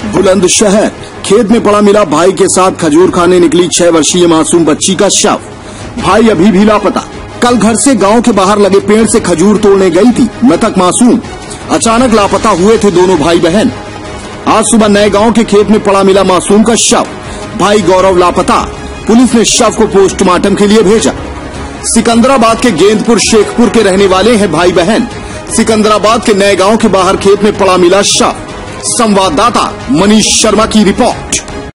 बुलंदशहर खेत में पड़ा मिला भाई के साथ खजूर खाने निकली 6 वर्षीय मासूम बच्ची का शव। भाई अभी भी लापता। कल घर से गांव के बाहर लगे पेड़ से खजूर तोड़ने गई थी मृतक मासूम। अचानक लापता हुए थे दोनों भाई बहन। आज सुबह नए गांव के खेत में पड़ा मिला मासूम का शव। भाई गौरव लापता। पुलिस ने शव को पोस्टमार्टम के लिए भेजा। सिकंदराबाद के गेंदपुर शेखपुर के रहने वाले हैं भाई बहन। सिकंदराबाद के नए गांव के बाहर खेत में पड़ा मिला शव। संवाददाता मनीष शर्मा की रिपोर्ट।